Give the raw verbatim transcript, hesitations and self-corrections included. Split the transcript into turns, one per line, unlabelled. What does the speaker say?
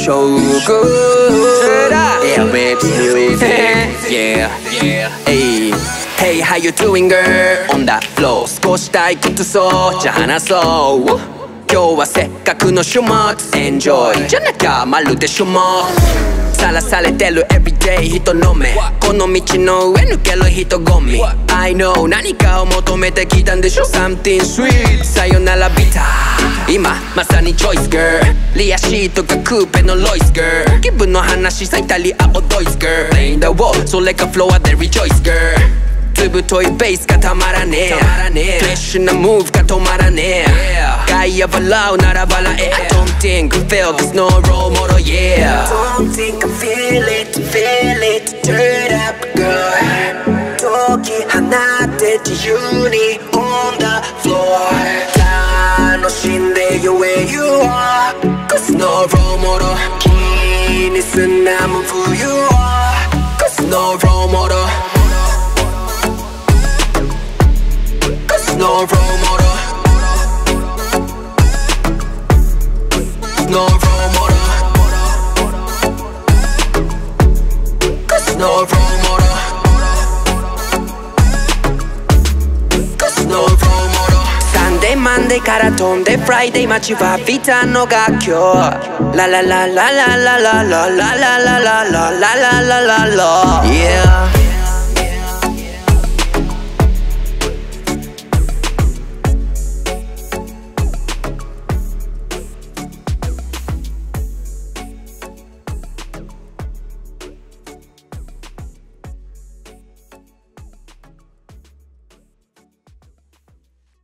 show good. Yeah, babes, music. Yeah, yeah. Hey, hey, how you doing, girl? On that floor. 少し退屈そう。じゃあ話そう。今日はせっかくの週末 Enjoy じゃなきゃまるでしょもさらされてる everyday 人の目この道の上抜ける人混み I know 何かを求めてきたんでしょ Something sweet さよならビター今まさにチョイス girl リアシートがクーペのロイス girl 気分の話さイタリアをドイツ girl Playing the wall それかフロアで rejoice girlずぶといベースがたまらねえフレッシュなムーブが止まらねえ外野笑うなら笑え I don't think I feel there's no role model yeah
Don't think I feel it, feel it Turn up girl 解き放って自由に on the floor 楽しんでよ where you are Cause no role model 気にすんな move who you are Cause no role model No role model No role model Cause no role model Cause no role model Sunday, Monday から飛んで Friday 待ちわびたのが今日ララララララララララララララララララ Yeah